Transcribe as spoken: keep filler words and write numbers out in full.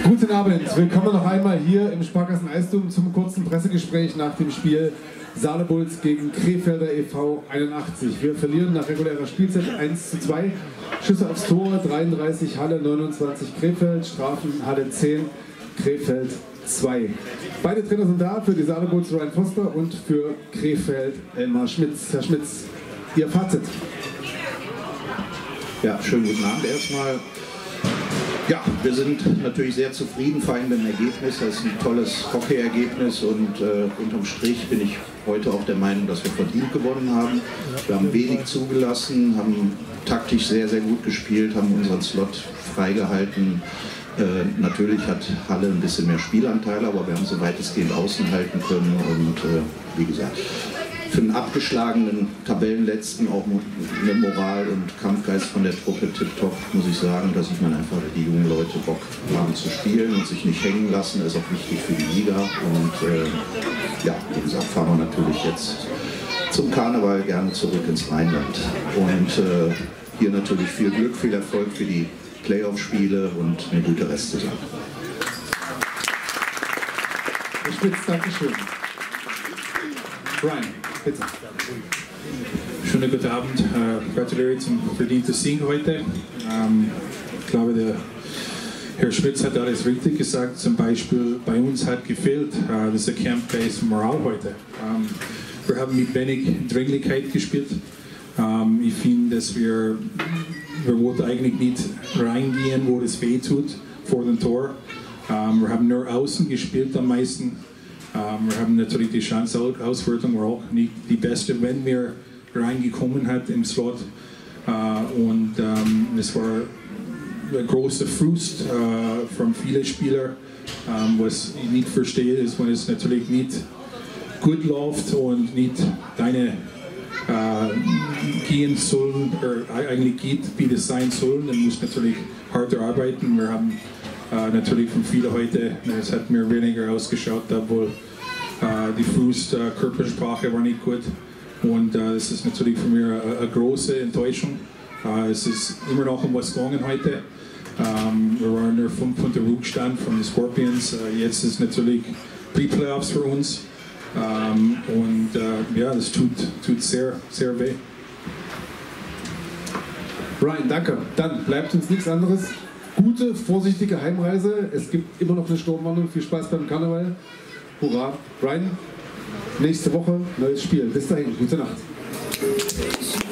Guten Abend, willkommen noch einmal hier im Sparkassen Eisdom zum kurzen Pressegespräch nach dem Spiel Saale-Bulls gegen Krefelder e V einundachtzig. Wir verlieren nach regulärer Spielzeit eins zu zwei. Schüsse aufs Tor, dreiunddreißig Halle, neunundzwanzig Krefeld, Strafen Halle zehn, Krefeld zwei. Beide Trainer sind da, für die Saale-Bulls Ryan Foster und für Krefeld Elmar Schmitz. Herr Schmitz, Ihr Fazit. Ja, schönen guten Abend erstmal. Ja, wir sind natürlich sehr zufrieden, vor allem mit dem Ergebnis. Das ist ein tolles Hockey-Ergebnis und äh, unterm Strich bin ich heute auch der Meinung, dass wir verdient gewonnen haben. Wir haben wenig zugelassen, haben taktisch sehr, sehr gut gespielt, haben unseren Slot freigehalten. Äh, natürlich hat Halle ein bisschen mehr Spielanteile, aber wir haben so weitestgehend außen halten können und äh, wie gesagt, für einen abgeschlagenen Tabellenletzten auch eine Moral und Kampfgeist von der Truppe tipptopp, muss ich sagen. Da sieht man einfach, die jungen Leute Bock haben zu spielen und sich nicht hängen lassen. Das ist auch wichtig für die Liga. Und äh, ja, wie gesagt, fahren wir natürlich jetzt zum Karneval gerne zurück ins Rheinland. Und äh, hier natürlich viel Glück, viel Erfolg für die Playoff-Spiele und eine gute Restsaison. Herr Spitz, Dankeschön. Brian, bitte. Schönen guten Abend. Uh, gratuliere zum verdienten Sieg heute. Um, ich glaube, der Herr Schmitz hat alles richtig gesagt. Zum Beispiel bei uns hat gefehlt, uh, das ist Camp-based Moral heute. Um, wir haben mit wenig Dringlichkeit gespielt. Um, ich finde, dass wir, wir wollten eigentlich nicht reingehen, wo es weh tut, vor dem Tor. Um, wir haben nur außen gespielt am meisten. Um, wir haben natürlich die Chanceauswertung war auch nicht die beste, wenn wir reingekommen hat im Slot. Uh, und um, es war ein großer Frust uh, von vielen Spielern. Um, was ich nicht verstehe, ist, wenn es natürlich nicht gut läuft und nicht deine uh, gehen sollen, oder eigentlich geht, wie das sein soll, dann muss natürlich harter arbeiten. Wir haben Uh, natürlich von vielen heute, es hat mir weniger ausgeschaut, obwohl uh, die Fuß, uh, Körpersprache war nicht gut und uh, das ist natürlich für mich eine große Enttäuschung. Uh, es ist immer noch um was gegangen heute. Um, wir waren nur fünf Punkte Rückstand von den Scorpions. Uh, jetzt ist natürlich Pre-Playoffs für uns um, und uh, ja, das tut, tut sehr, sehr weh. Brian, danke. Dann bleibt uns nichts anderes. Gute, vorsichtige Heimreise. Es gibt immer noch eine Sturmwarnung. Viel Spaß beim Karneval. Hurra. Brian, nächste Woche neues Spiel. Bis dahin, gute Nacht.